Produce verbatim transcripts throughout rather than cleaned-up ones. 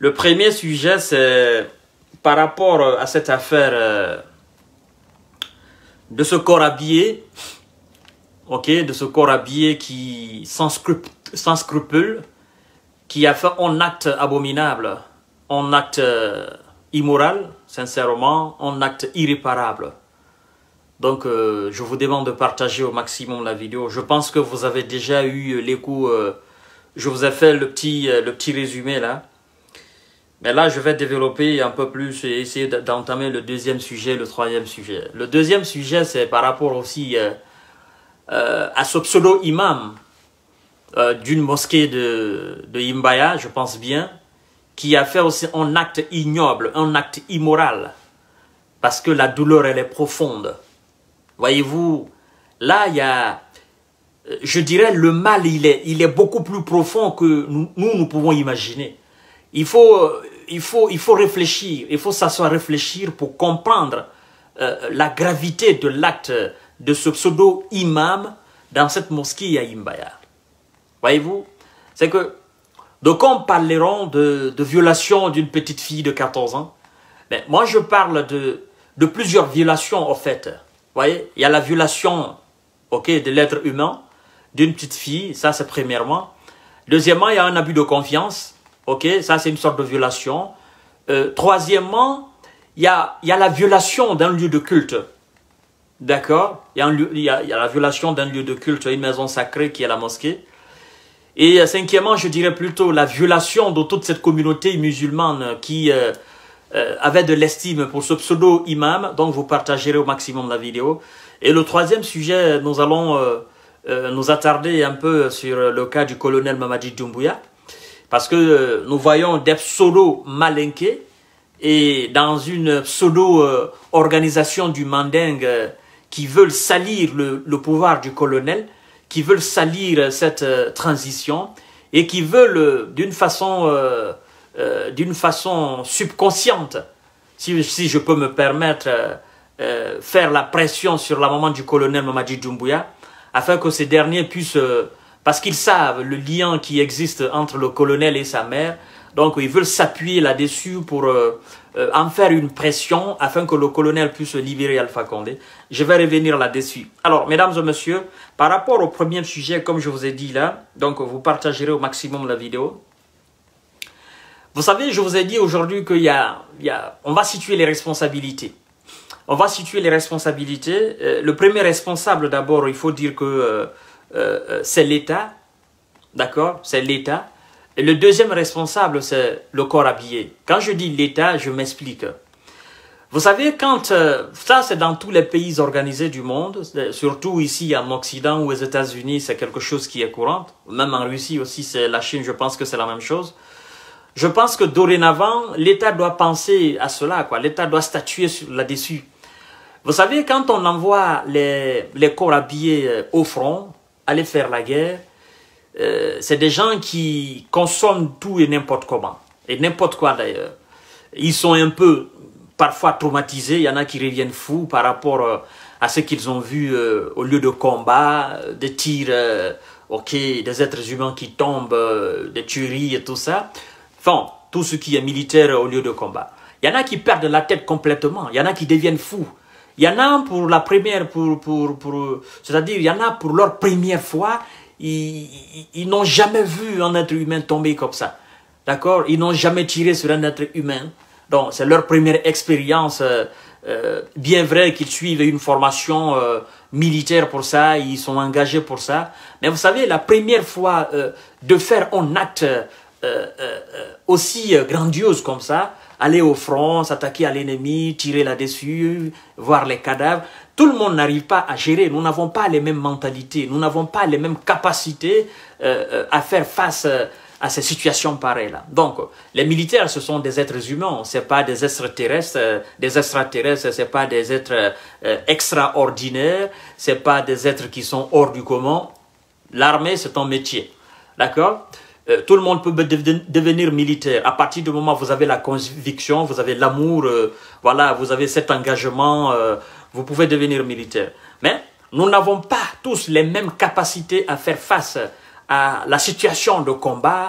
Le premier sujet, c'est par rapport à cette affaire euh, de ce corps habillé, ok, de ce corps habillé qui, sans, scrup sans scrupule, qui a fait un acte abominable, un acte euh, immoral, sincèrement, un acte irréparable. Donc, euh, je vous demande de partager au maximum la vidéo. Je pense que vous avez déjà eu les coups. Euh, je vous ai fait le petit, euh, le petit résumé là. Mais là, je vais développer un peu plus et essayer d'entamer le deuxième sujet, le troisième sujet. Le deuxième sujet, c'est par rapport aussi euh, euh, à ce pseudo-imam euh, d'une mosquée de, de Imbaya, je pense bien, qui a fait aussi un acte ignoble, un acte immoral. Parce que la douleur, elle est profonde. Voyez-vous, là, il y a, je dirais, le mal, il est, il est beaucoup plus profond que nous, nous, nous pouvons imaginer. Il faut, il faut, il faut réfléchir, il faut s'asseoir réfléchir pour comprendre euh, la gravité de l'acte de ce pseudo-imam dans cette mosquée à Imbaya. Voyez-vous, c'est que, donc on parleront de, de violation d'une petite fille de quatorze ans. Mais moi, je parle de, de plusieurs violations, en fait. Vous voyez, il y a la violation, ok, de l'être humain d'une petite fille, ça c'est premièrement. Deuxièmement, il y a un abus de confiance, ok, ça c'est une sorte de violation. Euh, troisièmement, il y a, il y a la violation d'un lieu de culte, d'accord, il, il, il y a la violation d'un lieu de culte, une maison sacrée qui est la mosquée. Et euh, cinquièmement, je dirais plutôt la violation de toute cette communauté musulmane qui... Euh, Euh, avait de l'estime pour ce pseudo-imam, donc vous partagerez au maximum la vidéo. Et le troisième sujet, nous allons euh, euh, nous attarder un peu sur le cas du colonel Mamadi Doumbouya, parce que euh, nous voyons des pseudo-malinqués et dans une pseudo-organisation du Mandingue euh, qui veulent salir le, le pouvoir du colonel, qui veulent salir cette euh, transition et qui veulent euh, d'une façon... Euh, Euh, d'une façon subconsciente, si, si je peux me permettre, euh, euh, faire la pression sur la maman du colonel Mamadi Doumbouya, afin que ces derniers puissent, euh, parce qu'ils savent le lien qui existe entre le colonel et sa mère, donc ils veulent s'appuyer là-dessus pour euh, euh, en faire une pression, afin que le colonel puisse libérer Alpha Condé. Je vais revenir là-dessus. Alors, mesdames et messieurs, par rapport au premier sujet, comme je vous ai dit là, donc vous partagerez au maximum la vidéo. Vous savez, je vous ai dit aujourd'hui qu'il y a, il y a, on va situer les responsabilités. On va situer les responsabilités. Euh, le premier responsable, d'abord, il faut dire que euh, euh, c'est l'État, d'accord? C'est l'État. Et le deuxième responsable, c'est le corps habillé. Quand je dis l'État, je m'explique. Vous savez, quand euh, ça, c'est dans tous les pays organisés du monde, surtout ici en Occident ou aux États-Unis, c'est quelque chose qui est courant. Même en Russie aussi, c'est la Chine, je pense que c'est la même chose. Je pense que dorénavant, l'État doit penser à cela, quoi. L'État doit statuer là-dessus. Vous savez, quand on envoie les, les corps habillés au front, aller faire la guerre, euh, c'est des gens qui consomment tout et n'importe comment. Et n'importe quoi d'ailleurs. Ils sont un peu, parfois traumatisés. Il y en a qui reviennent fous par rapport euh, à ce qu'ils ont vu euh, au lieu de combat, des tirs, euh, ok, des êtres humains qui tombent, euh, des tueries et tout ça. Enfin, tout ce qui est militaire au lieu de combat. Il y en a qui perdent la tête complètement. Il y en a qui deviennent fous. Il y en a pour la première, pour, pour, pour, c'est-à-dire, il y en a pour leur première fois, ils, ils, ils n'ont jamais vu un être humain tomber comme ça. D'accord? Ils n'ont jamais tiré sur un être humain. Donc, c'est leur première expérience. Euh, euh, bien vrai qu'ils suivent une formation euh, militaire pour ça, ils sont engagés pour ça. Mais vous savez, la première fois euh, de faire un acte Euh, euh, aussi euh, grandiose comme ça, aller au front, s'attaquer à l'ennemi, tirer là-dessus, voir les cadavres. Tout le monde n'arrive pas à gérer. Nous n'avons pas les mêmes mentalités, nous n'avons pas les mêmes capacités euh, euh, à faire face euh, à ces situations pareilles-là. Donc, les militaires, ce sont des êtres humains, ce n'est pas des extraterrestres, euh, des extraterrestres, ce n'est pas des êtres euh, extraordinaires, ce n'est pas des êtres qui sont hors du commun. L'armée, c'est un métier, d'accord? Euh, tout le monde peut devenir militaire. À partir du moment où vous avez la conviction, vous avez l'amour, euh, voilà, vous avez cet engagement, euh, vous pouvez devenir militaire. Mais nous n'avons pas tous les mêmes capacités à faire face à la situation de combat,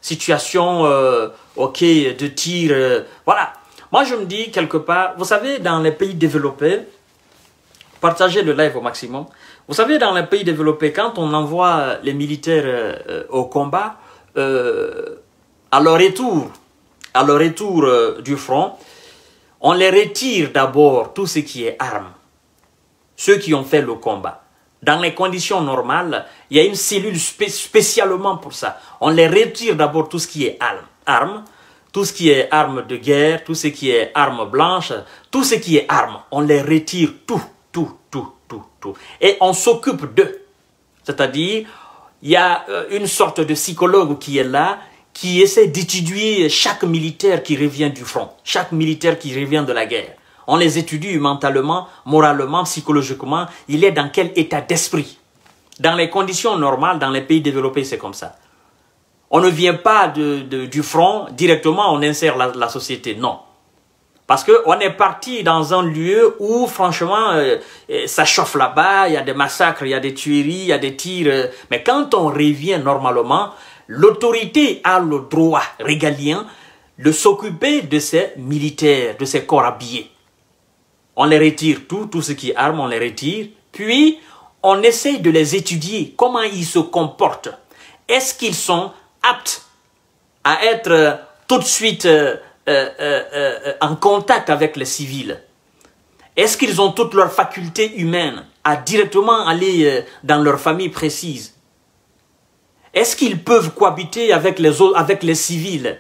situation, euh, ok, de tir, euh, voilà. Moi, je me dis quelque part, vous savez, dans les pays développés, partagez le live au maximum. Vous savez, dans les pays développés, quand on envoie les militaires euh, au combat, euh, à leur retour, à leur retour euh, du front, on les retire d'abord tout ce qui est armes. Ceux qui ont fait le combat. Dans les conditions normales, il y a une cellule spé spécialement pour ça. On les retire d'abord tout ce qui est armes, armes, tout ce qui est armes de guerre, tout ce qui est armes blanches, tout ce qui est armes. On les retire tout, tout, tout, tout, tout. Et on s'occupe d'eux. C'est-à-dire, il y a une sorte de psychologue qui est là, qui essaie d'étudier chaque militaire qui revient du front, chaque militaire qui revient de la guerre. On les étudie mentalement, moralement, psychologiquement. Il est dans quel état d'esprit? Dans les conditions normales, dans les pays développés, c'est comme ça. On ne vient pas de, de, du front, directement on insère la, la société. Non. Parce qu'on est parti dans un lieu où, franchement, euh, ça chauffe là-bas, il y a des massacres, il y a des tueries, il y a des tirs. Euh, mais quand on revient normalement, l'autorité a le droit régalien de s'occuper de ces militaires, de ces corps habillés. On les retire tout, tout ce qui est armes, on les retire. Puis, on essaye de les étudier, comment ils se comportent. Est-ce qu'ils sont aptes à être euh, tout de suite euh, euh, euh, euh, en contact avec les civils? Est-ce qu'ils ont toutes leurs facultés humaines à directement aller euh, dans leur famille précise? Est-ce qu'ils peuvent cohabiter avec les, autres, avec les civils?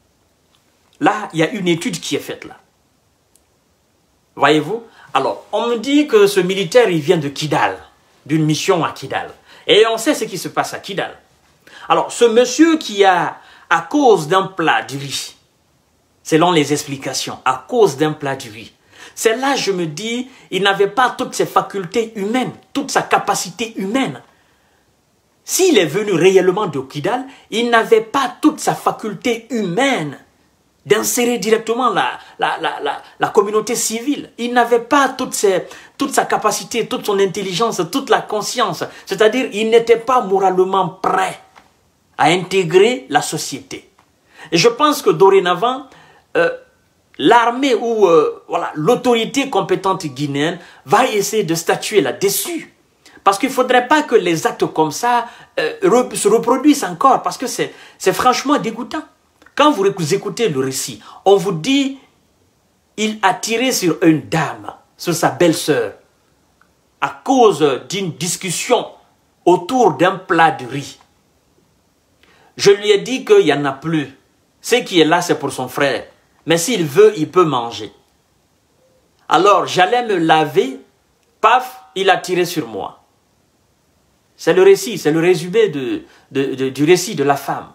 Là, il y a une étude qui est faite là. Voyez-vous? Alors, on me dit que ce militaire, il vient de Kidal, d'une mission à Kidal. Et on sait ce qui se passe à Kidal. Alors, ce monsieur qui a, à cause d'un plat de riz, selon les explications, à cause d'un plat de riz, c'est là, je me dis, il n'avait pas toutes ses facultés humaines, toute sa capacité humaine. S'il est venu réellement de Kidal, il n'avait pas toute sa faculté humaine d'insérer directement la, la, la, la, la communauté civile. Il n'avait pas toute, ses, toute sa capacité, toute son intelligence, toute la conscience. C'est-à-dire, il n'était pas moralement prêt à intégrer la société. Et je pense que dorénavant, euh, l'armée ou euh, voilà, l'autorité compétente guinéenne va essayer de statuer là-dessus. Parce qu'il ne faudrait pas que les actes comme ça euh, se reproduisent encore, parce que c'est franchement dégoûtant. Quand vous écoutez le récit, on vous dit, il a tiré sur une dame, sur sa belle-sœur, à cause d'une discussion autour d'un plat de riz. Je lui ai dit qu'il n'y en a plus. Ce qui est là, c'est pour son frère. Mais s'il veut, il peut manger. Alors, j'allais me laver, paf, il a tiré sur moi. C'est le récit, c'est le résumé de, de, de, du récit de la femme.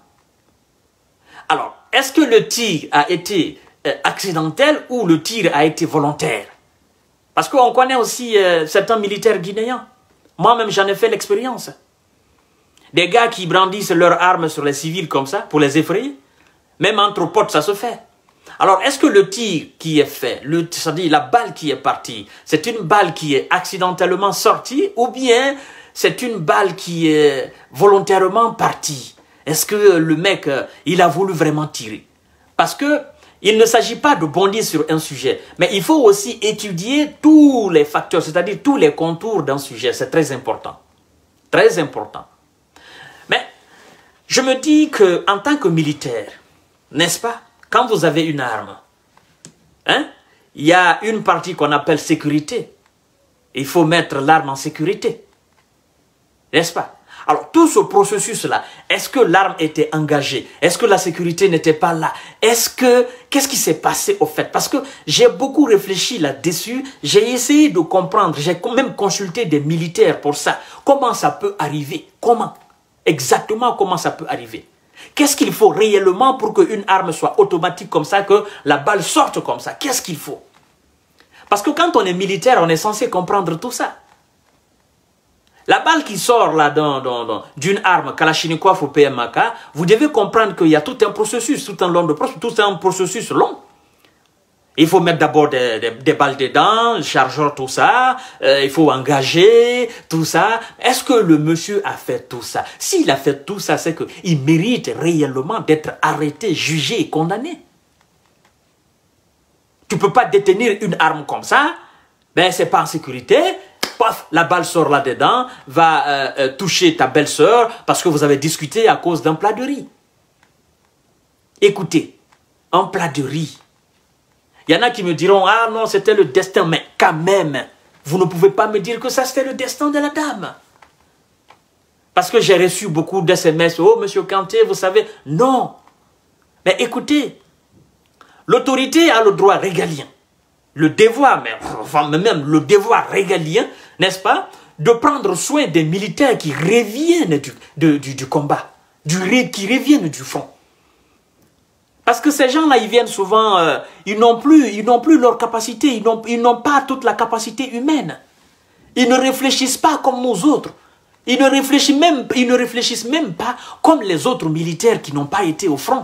Alors, est-ce que le tir a été euh, accidentel ou le tir a été volontaire? Parce qu'on connaît aussi euh, certains militaires guinéens. Moi-même, j'en ai fait l'expérience. Des gars qui brandissent leurs armes sur les civils comme ça, pour les effrayer. Même entre potes, ça se fait. Alors, est-ce que le tir qui est fait, c'est-à-dire la balle qui est partie, c'est une balle qui est accidentellement sortie ou bien c'est une balle qui est volontairement partie? Est-ce que le mec, il a voulu vraiment tirer? Parce que il ne s'agit pas de bondir sur un sujet, mais il faut aussi étudier tous les facteurs, c'est-à-dire tous les contours d'un sujet. C'est très important. Très important. Mais je me dis qu'en tant que militaire, n'est-ce pas, quand vous avez une arme, hein, il y a une partie qu'on appelle sécurité. Il faut mettre l'arme en sécurité. N'est-ce pas? Alors, tout ce processus-là, est-ce que l'arme était engagée? Est-ce que la sécurité n'était pas là? Est-ce que... Qu'est-ce qui s'est passé au fait? Parce que j'ai beaucoup réfléchi là-dessus. J'ai essayé de comprendre. J'ai même consulté des militaires pour ça. Comment ça peut arriver? Comment? Exactement comment ça peut arriver? Qu'est-ce qu'il faut réellement pour qu'une arme soit automatique comme ça, que la balle sorte comme ça? Qu'est-ce qu'il faut? Parce que quand on est militaire, on est censé comprendre tout ça. La balle qui sort là d'une arme Kalachnikov ou P M K, vous devez comprendre qu'il y a tout un processus, tout un long de processus, tout un processus long. Il faut mettre d'abord des, des, des balles dedans, le chargeur, tout ça. Euh, il faut engager, tout ça. Est-ce que le monsieur a fait tout ça? S'il a fait tout ça, c'est qu'il mérite réellement d'être arrêté, jugé et condamné. Tu ne peux pas détenir une arme comme ça. Ben, c'est pas en sécurité. Paf, la balle sort là-dedans, va euh, euh, toucher ta belle-sœur parce que vous avez discuté à cause d'un plat de riz. Écoutez, un plat de riz. Il y en a qui me diront, ah non, c'était le destin. Mais quand même, vous ne pouvez pas me dire que ça, c'était le destin de la dame. Parce que j'ai reçu beaucoup d'S M S. Oh, monsieur Kanté, vous savez. Non. Mais écoutez, l'autorité a le droit régalien. Le devoir, mais, enfin, même le devoir régalien, n'est-ce pas, de prendre soin des militaires qui reviennent du, de, du, du combat, du, qui reviennent du front. Parce que ces gens-là, ils viennent souvent, euh, ils n'ont plus, ils n'ont plus leur capacité, ils n'ont, ils n'ont pas toute la capacité humaine. Ils ne réfléchissent pas comme nous autres. Ils ne réfléchissent même, ils ne réfléchissent même pas comme les autres militaires qui n'ont pas été au front.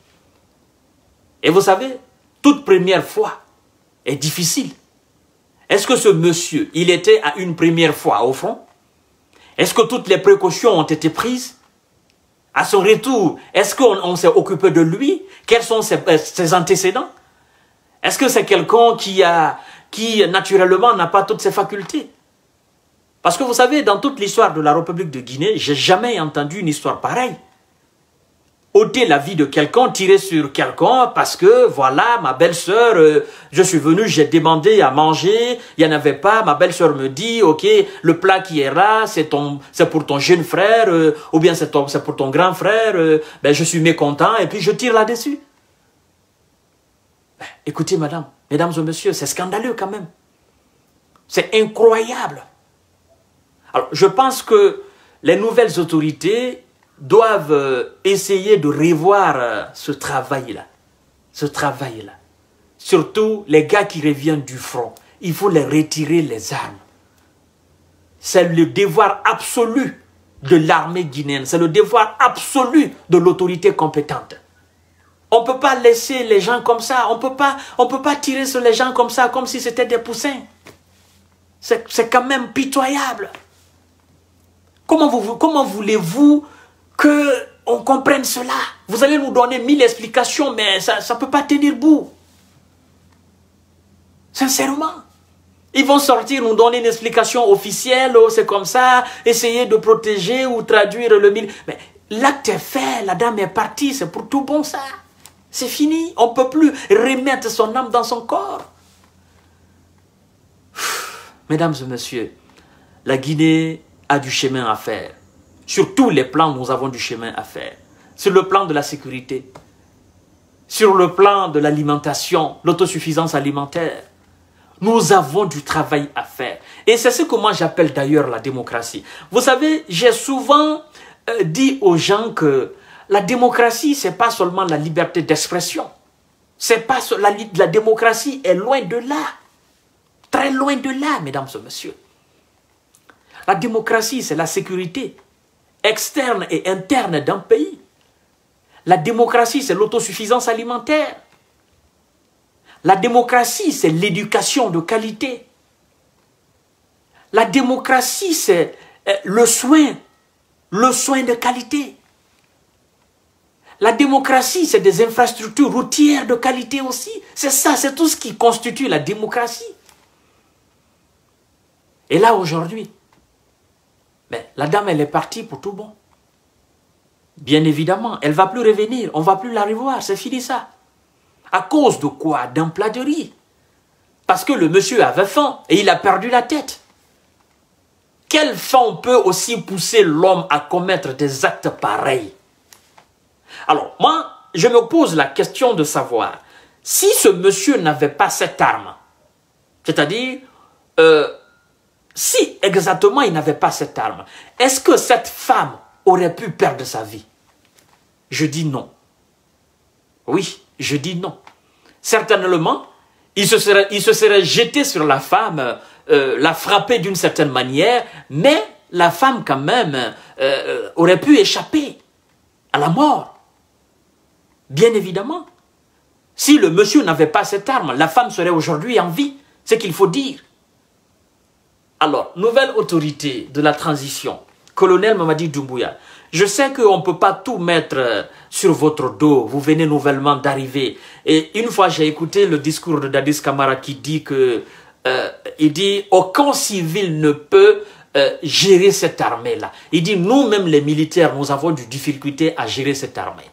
Et vous savez, toute première fois est difficile. Est-ce que ce monsieur, il était à une première fois au front? Est-ce que toutes les précautions ont été prises? À son retour, est-ce qu'on s'est occupé de lui? Quels sont ses, ses antécédents? Est-ce que c'est quelqu'un qui, a, qui naturellement n'a pas toutes ses facultés? Parce que vous savez, dans toute l'histoire de la République de Guinée, j'ai jamais entendu une histoire pareille. Ôter la vie de quelqu'un, tirer sur quelqu'un parce que, voilà, ma belle-sœur, euh, je suis venu, j'ai demandé à manger, il n'y en avait pas, ma belle-sœur me dit, ok, le plat qui est là, c'est pour ton jeune frère, euh, ou bien c'est pour ton grand frère, euh, ben, je suis mécontent, et puis je tire là-dessus. Ben, écoutez, madame, mesdames et messieurs, c'est scandaleux quand même. C'est incroyable. Alors, je pense que les nouvelles autorités doivent essayer de revoir ce travail-là. Ce travail-là. Surtout les gars qui reviennent du front. Il faut les retirer les armes. C'est le devoir absolu de l'armée guinéenne. C'est le devoir absolu de l'autorité compétente. On ne peut pas laisser les gens comme ça. On peut pas, on peut pas tirer sur les gens comme ça, comme si c'était des poussins. C'est quand même pitoyable. Comment, vous, comment voulez-vous qu'on comprenne cela? Vous allez nous donner mille explications, mais ça ne peut pas tenir bout. Sincèrement. Ils vont sortir, nous donner une explication officielle, oh, c'est comme ça, essayer de protéger ou traduire le mille. Mais l'acte est fait, la dame est partie, c'est pour tout bon ça. C'est fini, on ne peut plus remettre son âme dans son corps. Mesdames et messieurs, la Guinée a du chemin à faire. Sur tous les plans, nous avons du chemin à faire. Sur le plan de la sécurité, sur le plan de l'alimentation, l'autosuffisance alimentaire, nous avons du travail à faire. Et c'est ce que moi j'appelle d'ailleurs la démocratie. Vous savez, j'ai souvent euh, dit aux gens que la démocratie, ce n'est pas seulement la liberté d'expression. C'est pas la, la démocratie est loin de là. Très loin de là, mesdames et messieurs. La démocratie, c'est la sécurité externe et interne d'un pays. La démocratie, c'est l'autosuffisance alimentaire. La démocratie, c'est l'éducation de qualité. La démocratie, c'est le soin, le soin de qualité. La démocratie, c'est des infrastructures routières de qualité aussi. C'est ça, c'est tout ce qui constitue la démocratie. Et là, aujourd'hui, ben, la dame, elle est partie pour tout bon. Bien évidemment, elle ne va plus revenir. On ne va plus la revoir. C'est fini ça. À cause de quoi? D'un plat de riz. Parce que le monsieur avait faim et il a perdu la tête. Quelle faim peut aussi pousser l'homme à commettre des actes pareils? Alors, moi, je me pose la question de savoir si ce monsieur n'avait pas cette arme, c'est-à-dire, euh, si exactement il n'avait pas cette arme, est-ce que cette femme aurait pu perdre sa vie? Je dis non. Oui, je dis non. Certainement, il se serait, il se serait jeté sur la femme, euh, la frapper d'une certaine manière, mais la femme quand même euh, aurait pu échapper à la mort. Bien évidemment. Si le monsieur n'avait pas cette arme, la femme serait aujourd'hui en vie. C'est ce qu'il faut dire. Alors, nouvelle autorité de la transition, colonel Mamadi Doumbouya. Je sais qu'on ne peut pas tout mettre sur votre dos. Vous venez nouvellement d'arriver. Et une fois, j'ai écouté le discours de Dadis Camara qui dit que, euh, il dit, aucun civil ne peut euh, gérer cette armée-là. Il dit, nous-mêmes les militaires, nous avons des difficultés à gérer cette armée.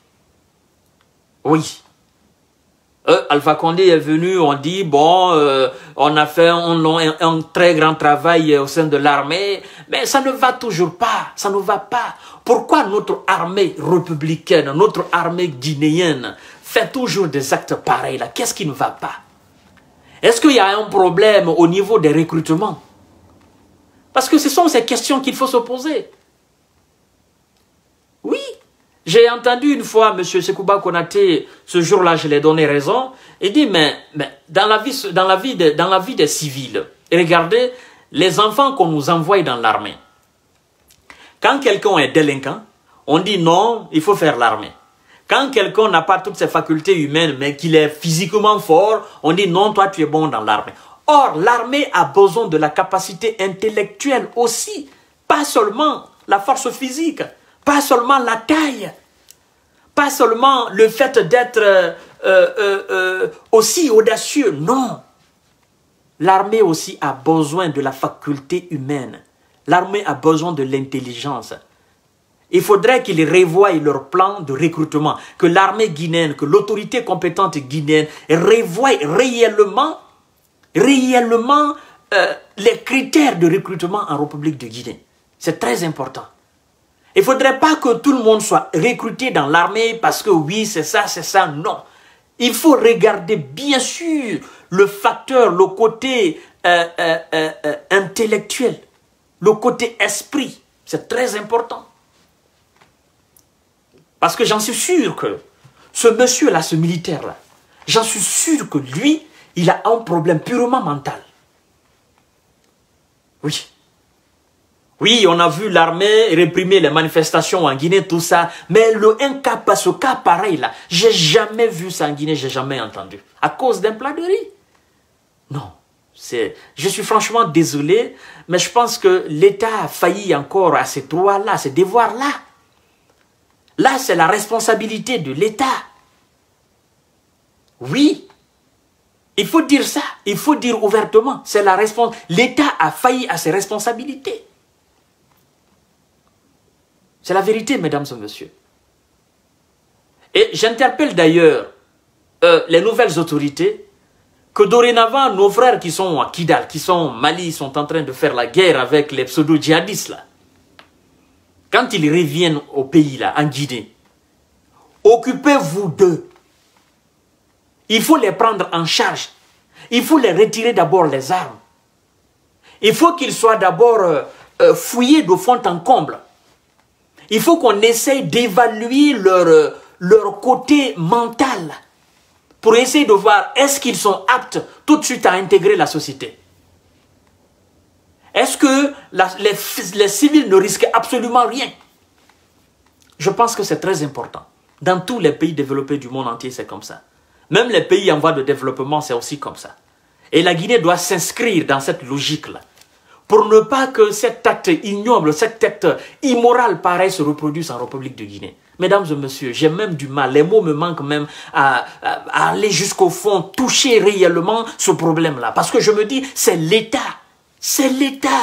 Oui. Euh, Alpha Condé est venu, on dit, bon, euh, on a fait un, un, un très grand travail au sein de l'armée, mais ça ne va toujours pas, ça ne va pas. Pourquoi notre armée républicaine, notre armée guinéenne fait toujours des actes pareils là? Qu'est-ce qui ne va pas? Est-ce qu'il y a un problème au niveau des recrutements? Parce que ce sont ces questions qu'il faut se poser. Oui. J'ai entendu une fois M. Sekouba Konaté, ce jour-là, je lui ai donné raison, il dit, mais, mais dans, la vie, dans, la vie de, dans la vie des civils, regardez les enfants qu'on nous envoie dans l'armée. Quand quelqu'un est délinquant, on dit non, il faut faire l'armée. Quand quelqu'un n'a pas toutes ses facultés humaines, mais qu'il est physiquement fort, on dit non, toi tu es bon dans l'armée. Or, l'armée a besoin de la capacité intellectuelle aussi, pas seulement la force physique. Pas seulement la taille, pas seulement le fait d'être euh, euh, euh, aussi audacieux, non. L'armée aussi a besoin de la faculté humaine. L'armée a besoin de l'intelligence. Il faudrait qu'ils revoient leur plan de recrutement, que l'armée guinéenne, que l'autorité compétente guinéenne revoie réellement, réellement euh, les critères de recrutement en République de Guinée. C'est très important. Il ne faudrait pas que tout le monde soit recruté dans l'armée parce que oui, c'est ça, c'est ça. Non. Il faut regarder bien sûr le facteur, le côté euh, euh, euh, euh, intellectuel, le côté esprit. C'est très important. Parce que j'en suis sûr que ce monsieur-là, ce militaire-là, j'en suis sûr que lui, il a un problème purement mental. Oui. Oui, on a vu l'armée réprimer les manifestations en Guinée, tout ça. Mais le un cas, ce cas pareil là, j'ai jamais vu ça en Guinée, j'ai jamais entendu. À cause d'un plat de riz. Non. Je suis franchement désolé, mais je pense que l'État a failli encore à ces droits-là, à ces devoirs-là. Là, c'est la responsabilité de l'État. Oui. Il faut dire ça. Il faut dire ouvertement. C'est la responsabilité. L'État a failli à ses responsabilités. C'est la vérité, mesdames et messieurs. Et j'interpelle d'ailleurs euh, les nouvelles autorités que dorénavant, nos frères qui sont à Kidal, qui sont au Mali, sont en train de faire la guerre avec les pseudo-djihadistes là. Quand ils reviennent au pays là, en Guinée, occupez-vous d'eux. Il faut les prendre en charge. Il faut les retirer d'abord les armes. Il faut qu'ils soient d'abord euh, euh, fouillés de fond en comble. Il faut qu'on essaye d'évaluer leur, leur côté mental pour essayer de voir est-ce qu'ils sont aptes tout de suite à intégrer la société. Est-ce que la, les, les civils ne risquent absolument rien? Je pense que c'est très important. Dans tous les pays développés du monde entier, c'est comme ça. Même les pays en voie de développement, c'est aussi comme ça. Et la Guinée doit s'inscrire dans cette logique-là. Pour ne pas que cet acte ignoble, cet acte immoral pareil se reproduise en République de Guinée. Mesdames et messieurs, j'ai même du mal, les mots me manquent même à, à, à aller jusqu'au fond, toucher réellement ce problème-là. Parce que je me dis, c'est l'État, c'est l'État.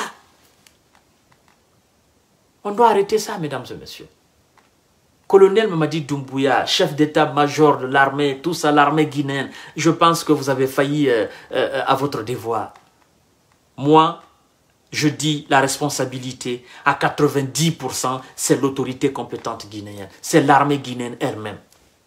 On doit arrêter ça, mesdames et messieurs. Colonel Mamadi Doumbouya, chef d'état-major de l'armée, tout ça, l'armée guinéenne, je pense que vous avez failli euh, euh, à votre devoir. Moi, je dis la responsabilité à quatre-vingt-dix pour cent, c'est l'autorité compétente guinéenne. C'est l'armée guinéenne elle-même.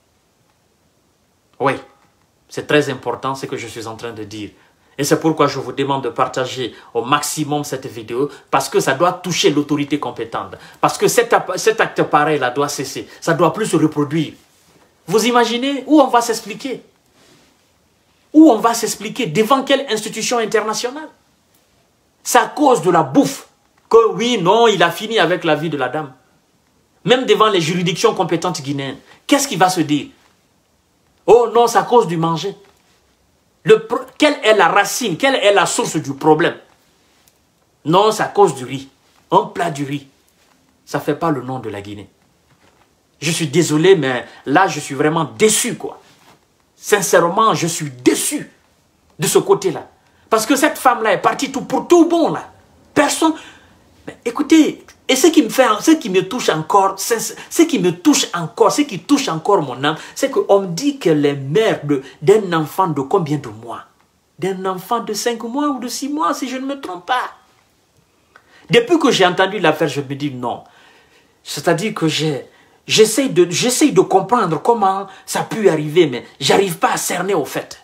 Oui, c'est très important ce que je suis en train de dire. Et c'est pourquoi je vous demande de partager au maximum cette vidéo, parce que ça doit toucher l'autorité compétente. Parce que cet, cet acte pareil-là doit cesser. Ça ne doit plus se reproduire. Vous imaginez où on va s'expliquer? Où on va s'expliquer? Devant quelle institution internationale? C'est à cause de la bouffe que oui, non, il a fini avec la vie de la dame. Même devant les juridictions compétentes guinéennes, qu'est-ce qui va se dire? Oh non, c'est à cause du manger. Le, quelle est la racine, quelle est la source du problème? Non, c'est à cause du riz. Un plat du riz, ça ne fait pas le nom de la Guinée. Je suis désolé, mais là, je suis vraiment déçu, quoi. Sincèrement, je suis déçu de ce côté-là. Parce que cette femme-là est partie tout pour tout bon, là. Personne... Mais écoutez, et ce qui me fait, ce qui me touche encore, ce qui me touche encore, ce qui touche encore mon âme, c'est qu'on me dit qu'elle est mère d'un enfant de combien de mois? D'un enfant de cinq mois ou de six mois, si je ne me trompe pas. Depuis que j'ai entendu l'affaire, je me dis non. C'est-à-dire que j'essaie de, j'essaie de comprendre comment ça a pu arriver, mais j'arrive pas à cerner au fait.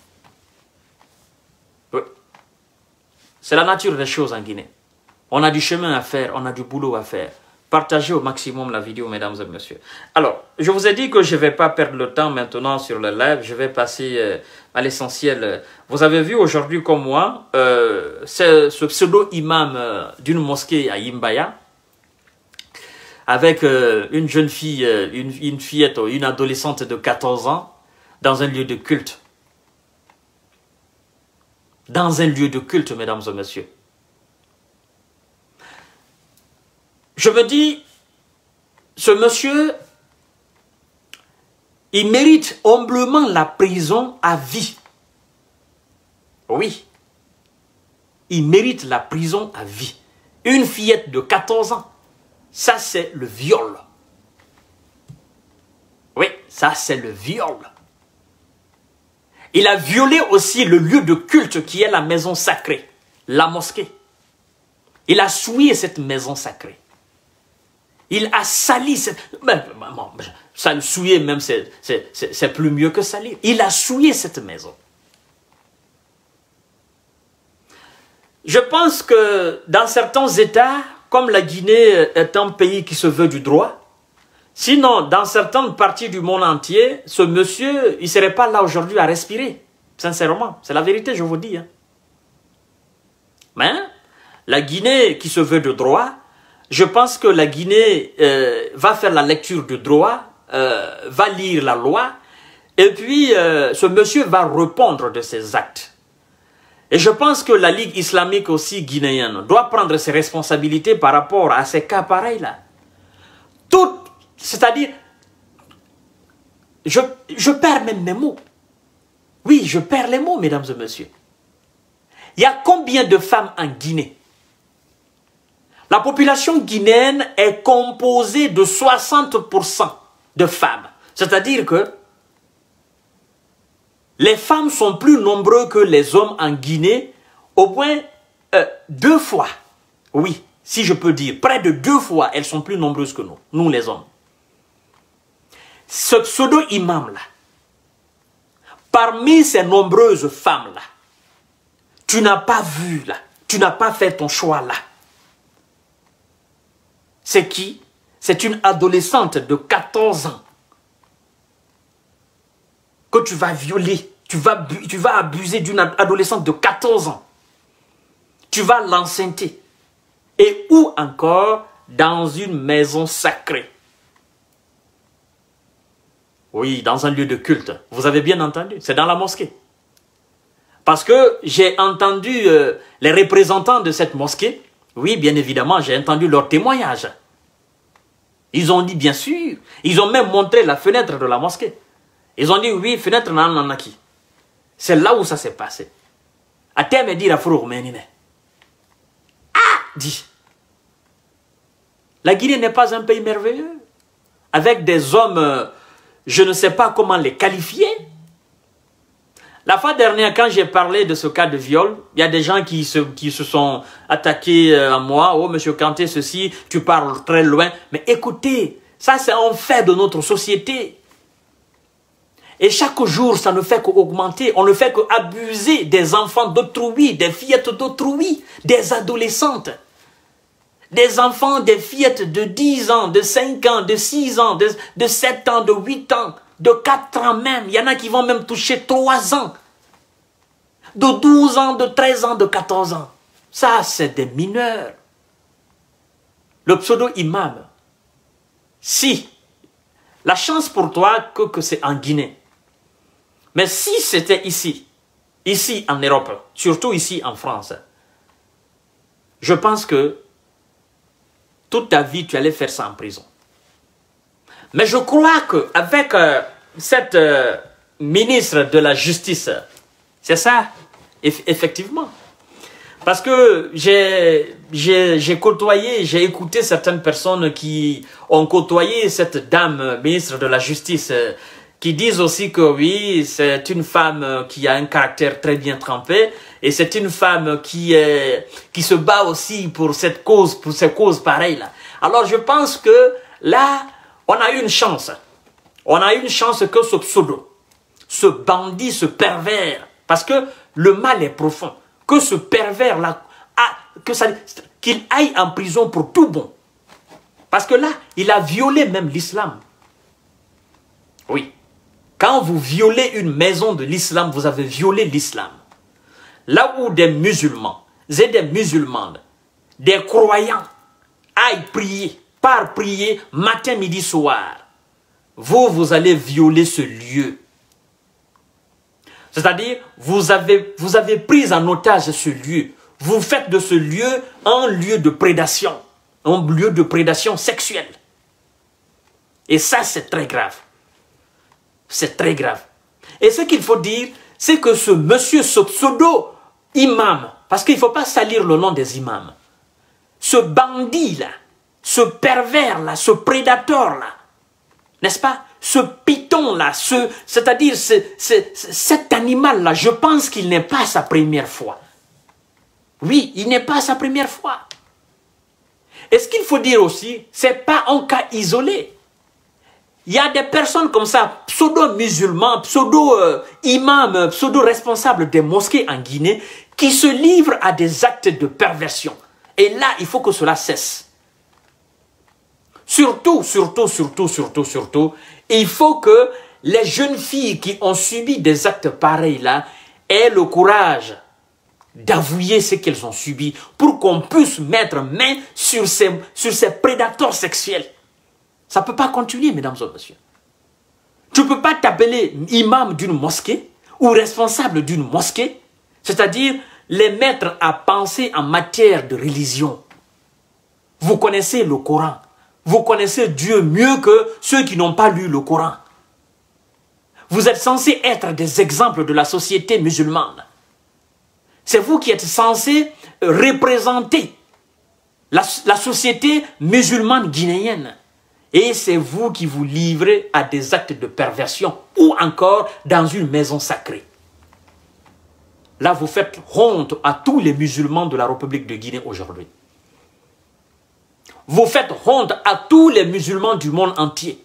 Oui. C'est la nature des choses en Guinée. On a du chemin à faire, on a du boulot à faire. Partagez au maximum la vidéo, mesdames et messieurs. Alors, je vous ai dit que je ne vais pas perdre le temps maintenant sur le live. Je vais passer euh, à l'essentiel. Vous avez vu aujourd'hui comme moi, euh, ce, ce pseudo-imam euh, d'une mosquée à Imbaya, avec euh, une jeune fille, euh, une, une fillette, une adolescente de quatorze ans, dans un lieu de culte. Dans un lieu de culte, mesdames et messieurs. Je me dis, ce monsieur, il mérite humblement la prison à vie. Oui. Il mérite la prison à vie. Une fillette de quatorze ans, ça c'est le viol. Oui, ça c'est le viol. Il a violé aussi le lieu de culte qui est la maison sacrée, la mosquée. Il a souillé cette maison sacrée. Il a sali cette... Ben, ça le souiller même, c'est plus mieux que salir. Il a souillé cette maison. Je pense que dans certains États, comme la Guinée est un pays qui se veut du droit, sinon dans certaines parties du monde entier, ce monsieur, il ne serait pas là aujourd'hui à respirer. Sincèrement, c'est la vérité, je vous dis. Hein. Mais la Guinée qui se veut de droit, je pense que la Guinée euh, va faire la lecture du droit, euh, va lire la loi, et puis euh, ce monsieur va répondre de ses actes. Et je pense que la Ligue islamique aussi guinéenne doit prendre ses responsabilités par rapport à ces cas pareils-là. Tout, c'est-à-dire, je, je perds même mes mots. Oui, je perds les mots, mesdames et messieurs. Il y a combien de femmes en Guinée? La population guinéenne est composée de soixante pour cent de femmes. C'est-à-dire que les femmes sont plus nombreuses que les hommes en Guinée, au moins euh, deux fois. Oui, si je peux dire, près de deux fois, elles sont plus nombreuses que nous, nous les hommes. Ce pseudo-imam-là, parmi ces nombreuses femmes-là, tu n'as pas vu là, tu n'as pas fait ton choix là. C'est qui? C'est une adolescente de quatorze ans que tu vas violer. Tu vas, tu vas abuser d'une adolescente de quatorze ans. Tu vas l'enceinter. Et où encore? Dans une maison sacrée. Oui, dans un lieu de culte. Vous avez bien entendu, c'est dans la mosquée. Parce que j'ai entendu euh, les représentants de cette mosquée. Oui, bien évidemment, j'ai entendu leurs témoignages. Ils ont dit, bien sûr, ils ont même montré la fenêtre de la mosquée. Ils ont dit, oui, fenêtre nananaki. C'est là où ça s'est passé. A te me dire à Frour Ménine. Ah, dit. La Guinée n'est pas un pays merveilleux. Avec des hommes, euh, je ne sais pas comment les qualifier. La fois dernière, quand j'ai parlé de ce cas de viol, il y a des gens qui se, qui se sont attaqués à moi. Oh, monsieur Kanté, ceci, tu parles très loin. Mais écoutez, ça c'est un fait de notre société. Et chaque jour, ça ne fait qu'augmenter. On ne fait qu'abuser des enfants d'autrui, des fillettes d'autrui, des adolescentes. Des enfants, des fillettes de dix ans, de cinq ans, de six ans, de, de sept ans, de huit ans, de quatre ans même. Il y en a qui vont même toucher trois ans. De douze ans, de treize ans, de quatorze ans. Ça, c'est des mineurs. Le pseudo-imam. Si, la chance pour toi que, que c'est en Guinée. Mais si c'était ici, ici en Europe, surtout ici en France, je pense que toute ta vie, tu allais faire ça en prison. Mais je crois qu'avec euh, cette euh, ministre de la Justice, c'est ça, eff effectivement. Parce que j'ai côtoyé, j'ai écouté certaines personnes qui ont côtoyé cette dame ministre de la Justice, euh, qui disent aussi que oui, c'est une femme qui a un caractère très bien trempé, et c'est une femme qui, est, qui se bat aussi pour cette cause, pour ces causes pareilles-là. Alors je pense que là, on a une chance. On a une chance que ce pseudo, ce bandit, ce pervers, parce que le mal est profond, que ce pervers-là, qu'il aille en prison pour tout bon. Parce que là, il a violé même l'islam. Oui. Quand vous violez une maison de l'islam, vous avez violé l'islam. Là où des musulmans et des musulmanes, des croyants, aillent prier, par prier, matin, midi, soir, vous, vous allez violer ce lieu. C'est-à-dire, vous avez, vous avez pris en otage ce lieu. Vous faites de ce lieu un lieu de prédation, un lieu de prédation sexuelle. Et ça, c'est très grave. C'est très grave. Et ce qu'il faut dire, c'est que ce monsieur, ce pseudo-imam, parce qu'il ne faut pas salir le nom des imams, ce bandit-là, ce pervers-là, ce prédateur-là, n'est-ce pas? Ce python-là, ce, c'est-à-dire ce, ce, cet animal-là, je pense qu'il n'est pas sa première fois. Oui, il n'est pas sa première fois. Et ce qu'il faut dire aussi, ce n'est pas un cas isolé. Il y a des personnes comme ça, pseudo-musulmans, pseudo-imams, pseudo-responsables des mosquées en Guinée, qui se livrent à des actes de perversion. Et là, il faut que cela cesse. Surtout, surtout, surtout, surtout, surtout, il faut que les jeunes filles qui ont subi des actes pareils là aient le courage d'avouer ce qu'elles ont subi pour qu'on puisse mettre main sur ces, sur ces prédateurs sexuels. Ça ne peut pas continuer, mesdames et messieurs. Tu ne peux pas t'appeler imam d'une mosquée ou responsable d'une mosquée, c'est-à-dire les mettre à penser en matière de religion. Vous connaissez le Coran. Vous connaissez Dieu mieux que ceux qui n'ont pas lu le Coran. Vous êtes censés être des exemples de la société musulmane. C'est vous qui êtes censés représenter la, la société musulmane guinéenne. Et c'est vous qui vous livrez à des actes de perversion ou encore dans une maison sacrée. Là, vous faites honte à tous les musulmans de la République de Guinée aujourd'hui. Vous faites honte à tous les musulmans du monde entier.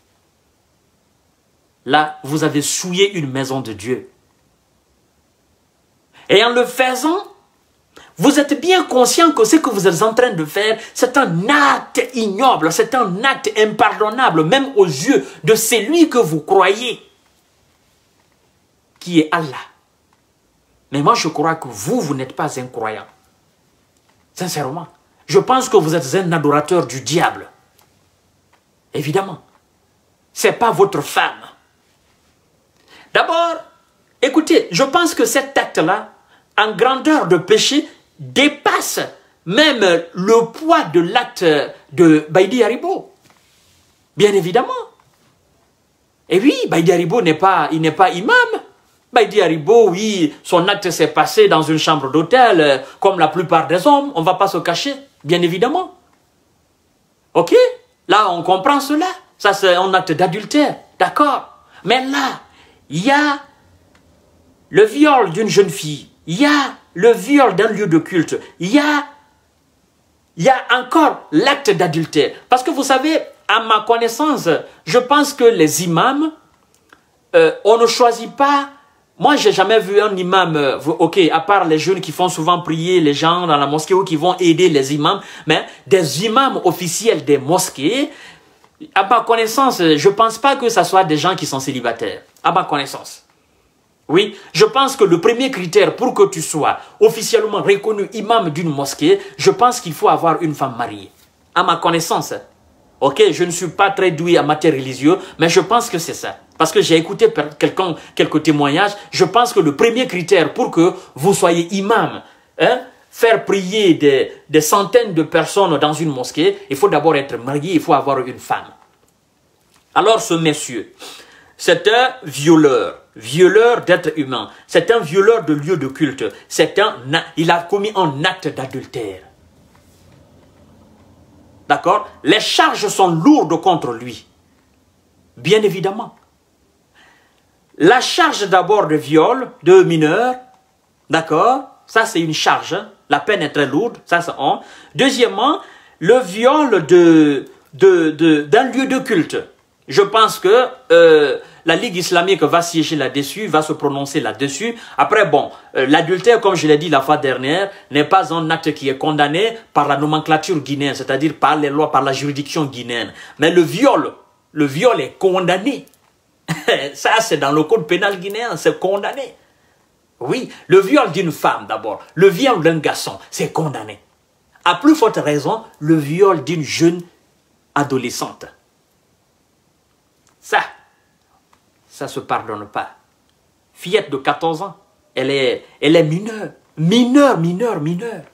Là, vous avez souillé une maison de Dieu. Et en le faisant, vous êtes bien conscient que ce que vous êtes en train de faire, c'est un acte ignoble, c'est un acte impardonnable, même aux yeux de celui que vous croyez, qui est Allah. Mais moi, je crois que vous, vous n'êtes pas un croyant. Sincèrement. Je pense que vous êtes un adorateur du diable. Évidemment. Ce n'est pas votre femme. D'abord, écoutez, je pense que cet acte-là, en grandeur de péché, dépasse même le poids de l'acte de Baïdi Haribo. Bien évidemment. Et oui, Baïdi Haribo n'est pas, il n'est pas imam. Baïdi Haribo, oui, son acte s'est passé dans une chambre d'hôtel, comme la plupart des hommes, on ne va pas se cacher, bien évidemment. Ok? Là, on comprend cela. Ça, c'est un acte d'adultère, d'accord? Mais là, il y a le viol d'une jeune fille, il y a le viol d'un lieu de culte, il y a, il y a encore l'acte d'adultère. Parce que vous savez, à ma connaissance, je pense que les imams, euh, on ne choisit pas. Moi, j'ai jamais vu un imam, euh, ok, à part les jeunes qui font souvent prier les gens dans la mosquée ou qui vont aider les imams, mais des imams officiels des mosquées, à ma connaissance, je ne pense pas que ce soit des gens qui sont célibataires. À ma connaissance. Oui, je pense que le premier critère pour que tu sois officiellement reconnu imam d'une mosquée, je pense qu'il faut avoir une femme mariée. À ma connaissance. Ok, je ne suis pas très doué en matière religieuse, mais je pense que c'est ça. parce que j'ai écouté quelqu'un, quelques témoignages, je pense que le premier critère pour que vous soyez imam, hein, faire prier des, des centaines de personnes dans une mosquée, il faut d'abord être marié, il faut avoir une femme. Alors ce monsieur, c'est un violeur, violeur d'être humain, c'est un violeur de lieu de culte, c'est un, il a commis un acte d'adultère. D'accord? Les charges sont lourdes contre lui, bien évidemment. La charge d'abord de viol de mineur, d'accord? Ça c'est une charge, hein? La peine est très lourde, ça c'est un. Deuxièmement, le viol de, de, de, d'un lieu de culte. Je pense que euh, la Ligue islamique va siéger là-dessus, va se prononcer là-dessus. Après, bon, euh, l'adultère, comme je l'ai dit la fois dernière, n'est pas un acte qui est condamné par la nomenclature guinéenne, c'est-à-dire par les lois, par la juridiction guinéenne. Mais le viol, le viol est condamné. Ça, c'est dans le code pénal guinéen, c'est condamné. Oui, le viol d'une femme d'abord, le viol d'un garçon, c'est condamné. À plus forte raison, le viol d'une jeune adolescente. Ça, ça se pardonne pas. Fillette de quatorze ans, elle est, elle est mineure, mineure, mineure, mineure.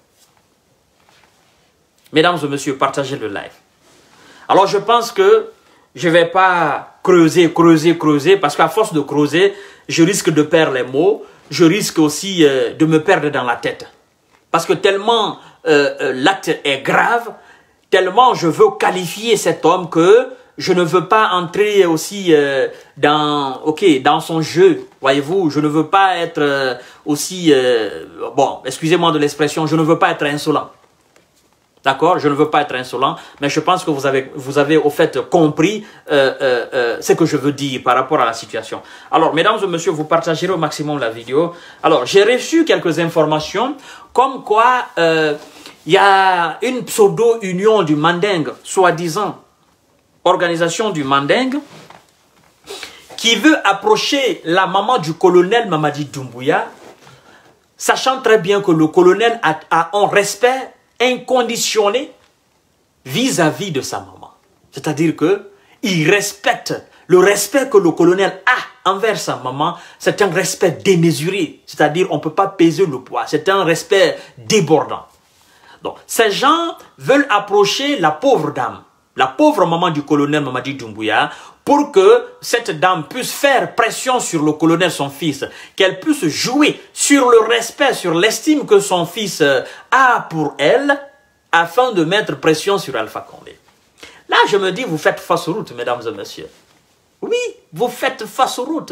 Mesdames et messieurs, partagez le live. Alors je pense que je ne vais pas creuser, creuser, creuser, parce qu'à force de creuser, je risque de perdre les mots. Je risque aussi euh, de me perdre dans la tête. Parce que tellement euh, euh, l'acte est grave, tellement je veux qualifier cet homme que je ne veux pas entrer aussi euh, dans, okay, dans son jeu. Voyez-vous, je ne veux pas être euh, aussi, euh, bon, excusez-moi de l'expression, je ne veux pas être insolent. D'accord? Je ne veux pas être insolent, mais je pense que vous avez, vous avez au fait compris euh, euh, euh, ce que je veux dire par rapport à la situation. Alors, mesdames et messieurs, vous partagerez au maximum la vidéo. Alors, j'ai reçu quelques informations comme quoi euh, il y a une pseudo-union du Mandingue, soi-disant organisation du Mandingue, qui veut approcher la maman du colonel Mamadi Doumbouya, sachant très bien que le colonel a, a un respect inconditionné vis-à-vis de sa maman. C'est-à-dire que il respecte, le respect que le colonel a envers sa maman, c'est un respect démesuré. C'est-à-dire on ne peut pas peser le poids. C'est un respect débordant. Donc, ces gens veulent approcher la pauvre dame, la pauvre maman du colonel Mamadi Doumbouya, pour que cette dame puisse faire pression sur le colonel, son fils, qu'elle puisse jouer sur le respect, sur l'estime que son fils a pour elle, afin de mettre pression sur Alpha Condé. Là, je me dis, vous faites fausse route, mesdames et messieurs. Oui, vous faites fausse route.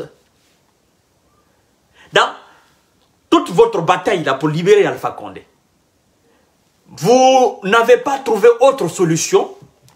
Dans toute votre bataille là pour libérer Alpha Condé, vous n'avez pas trouvé autre solution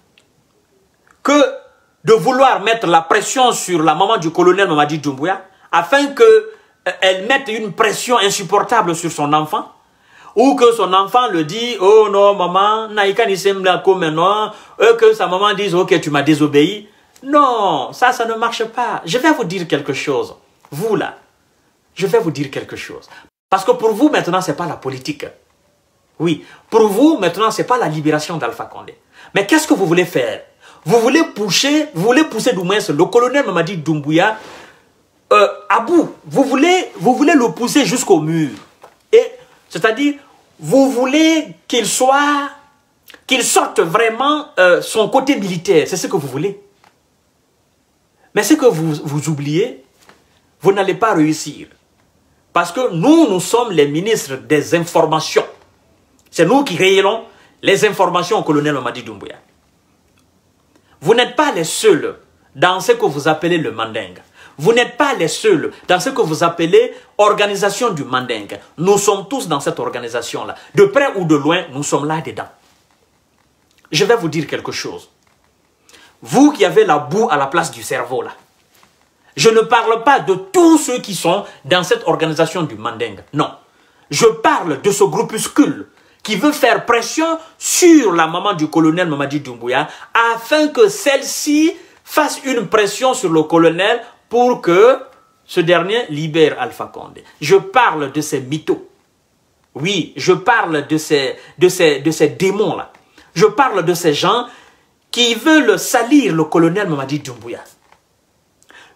que de vouloir mettre la pression sur la maman du colonel Mamadi Doumbouya afin qu'elle mette une pression insupportable sur son enfant, ou que son enfant le dit, oh non maman, naïka ni sembla comme non, que sa maman dise, ok tu m'as désobéi. Non, ça, ça ne marche pas. Je vais vous dire quelque chose. Vous là, je vais vous dire quelque chose. Parce que pour vous maintenant, ce n'est pas la politique. Oui, pour vous maintenant, ce n'est pas la libération d'Alpha Condé. Mais qu'est-ce que vous voulez faire? Vous voulez pousser, vous voulez pousser du moins le colonel Mamadi Doumbouya euh, à bout. Vous voulez, vous voulez le pousser jusqu'au mur. Et c'est-à-dire, vous voulez qu'il soit, qu'il sorte vraiment euh, son côté militaire. C'est ce que vous voulez. Mais ce que vous, vous oubliez, vous n'allez pas réussir. Parce que nous, nous sommes les ministres des informations. C'est nous qui révélons les informations au colonel Mamadi Doumbouya. Vous n'êtes pas les seuls dans ce que vous appelez le Mandingue. Vous n'êtes pas les seuls dans ce que vous appelez organisation du Mandingue. Nous sommes tous dans cette organisation-là. De près ou de loin, nous sommes là-dedans. Je vais vous dire quelque chose. Vous qui avez la boue à la place du cerveau, là. Je ne parle pas de tous ceux qui sont dans cette organisation du Mandingue. Non. Je parle de ce groupuscule qui veut faire pression sur la maman du colonel Mamadi Doumbouya afin que celle-ci fasse une pression sur le colonel pour que ce dernier libère Alpha Condé. Je parle de ces mythos. Oui, je parle de ces, de ces, de ces démons-là. Je parle de ces gens qui veulent salir le colonel Mamadi Doumbouya.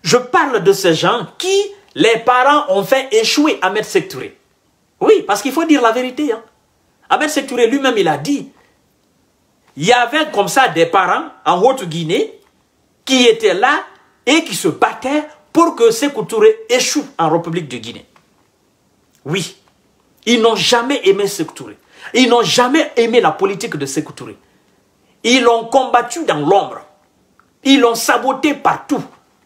Je parle de ces gens qui, les parents, ont fait échouer Ahmed Sékou Touré. Oui, parce qu'il faut dire la vérité. Hein. Ahmed Sékou Touré lui-même, il a dit, il y avait comme ça des parents en Haute-Guinée qui étaient là et qui se battaient pour que Sékou Touré échoue en République de Guinée. Oui, ils n'ont jamais aimé Sékou Touré. Ils n'ont jamais aimé la politique de Sékou Touré. Ils l'ont combattu dans l'ombre. Ils l'ont saboté partout.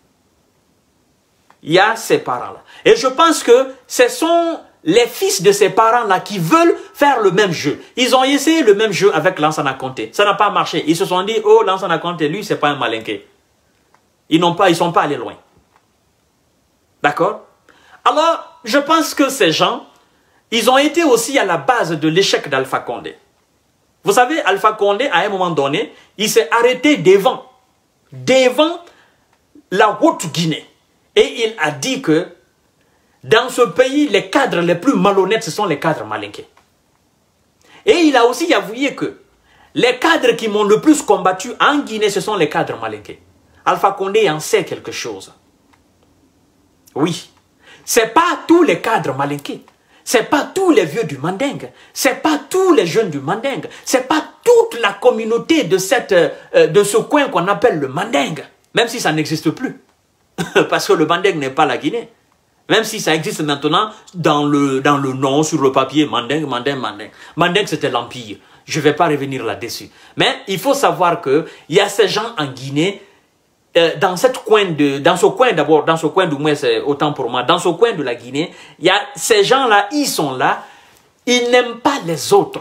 Il y a ces parents-là. Et je pense que ce sont les fils de ces parents-là qui veulent faire le même jeu. Ils ont essayé le même jeu avec Lansana Conté. Ça n'a pas marché. Ils se sont dit, oh, Lansana Conté, lui, c'est pas un malinqué. Ils n'ont pas, ils sont pas allés loin. D'accord? Alors, je pense que ces gens, ils ont été aussi à la base de l'échec d'Alpha Condé. Vous savez, Alpha Condé, à un moment donné, il s'est arrêté devant, devant la Haute-Guinée. Et il a dit que dans ce pays, les cadres les plus malhonnêtes, ce sont les cadres malinqués. Et il a aussi avoué que les cadres qui m'ont le plus combattu en Guinée, ce sont les cadres malinqués. Alpha Condé en sait quelque chose. Oui. Ce n'est pas tous les cadres malinqués. Ce n'est pas tous les vieux du Mandingue. Ce n'est pas tous les jeunes du Mandingue. Ce n'est pas toute la communauté de, cette, euh, de ce coin qu'on appelle le Mandingue. Même si ça n'existe plus. Parce que le Mandingue n'est pas la Guinée. Même si ça existe maintenant dans le, dans le nom, sur le papier, Mandingue, Mandingue, Mandingue. Mandingue, c'était l'Empire. Je ne vais pas revenir là-dessus. Mais il faut savoir qu'il y a ces gens en Guinée, euh, dans, cette coin de, dans ce coin d'abord, dans ce coin du moins, c'est autant pour moi, dans ce coin de la Guinée, il y a ces gens-là, ils sont là, ils n'aiment pas les autres.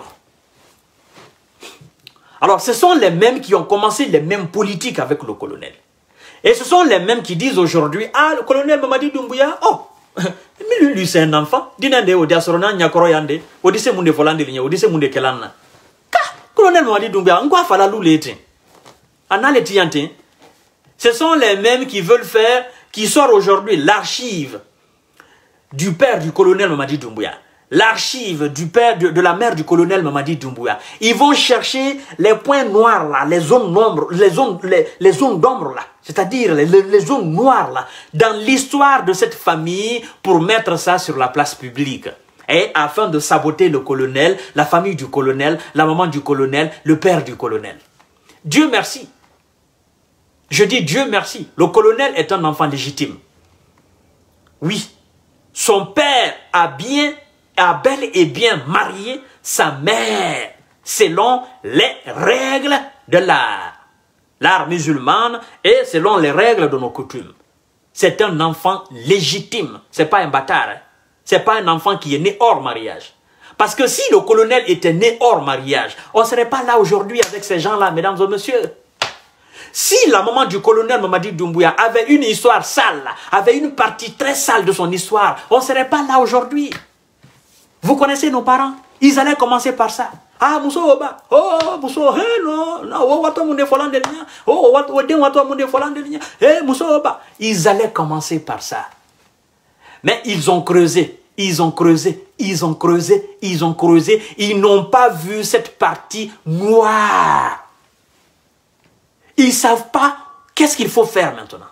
Alors, ce sont les mêmes qui ont commencé les mêmes politiques avec le colonel. Et ce sont les mêmes qui disent aujourd'hui, ah, le colonel Mamadi Doumbouya, oh, mais lui, c'est un enfant. Dinande o diasorona nyakoro yande, o dise munde folande linya, o dise munde kelana. Ka, colonel Mamadi Doumbouya, ngwa fala lou lete. Anale tiyante. Ce sont les mêmes qui veulent faire, qui sortent aujourd'hui l'archive du père du colonel Mamadi Doumbouya. L'archive du père de, de la mère du colonel Mamadi Doumbouya. Ils vont chercher les points noirs là, les zones d'ombre, les zones, les, les zones d'ombre là, c'est-à-dire les, les zones noires là, dans l'histoire de cette famille pour mettre ça sur la place publique. Et afin de saboter le colonel, la famille du colonel, la maman du colonel, le père du colonel. Dieu merci. Je dis Dieu merci. Le colonel est un enfant légitime. Oui. Son père a bien a bel et bien marié sa mère selon les règles de l'art. L'art musulman et selon les règles de nos coutumes. C'est un enfant légitime. Ce n'est pas un bâtard. Hein. Ce n'est pas un enfant qui est né hors mariage. Parce que si le colonel était né hors mariage, on ne serait pas là aujourd'hui avec ces gens-là, mesdames et messieurs. Si la maman du colonel Mamadi Doumbouya avait une histoire sale, avait une partie très sale de son histoire, on ne serait pas là aujourd'hui. Vous connaissez nos parents? Ils allaient commencer par ça. Ah, Mousso Oba. Oh, Mousso, hey, non, non, oh, wato munde folande linya. Oh, wato wato munde folande linya. Eh, Mousso Oba. Ils allaient commencer par ça. Mais ils ont creusé, ils ont creusé, ils ont creusé, ils ont creusé. Ils n'ont pas vu cette partie noire. Ils ne savent pas qu'est-ce qu'il faut faire maintenant.